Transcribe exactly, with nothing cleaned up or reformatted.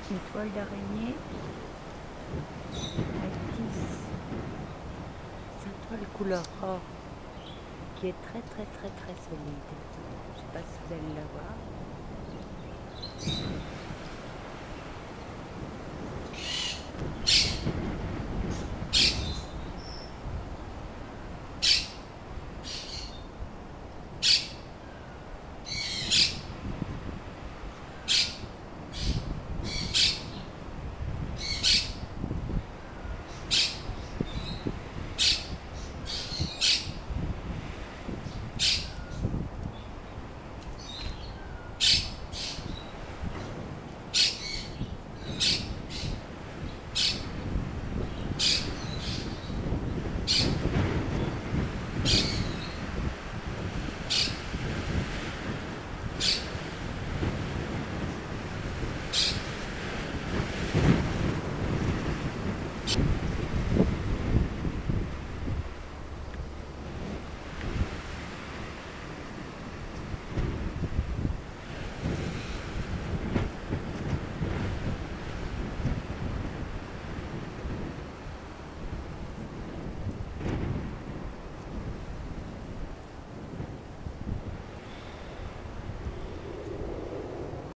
Une toile d'araignée Actis, sa toile couleur or qui est très très très très solide. Je sais pas si vous allez la voir. You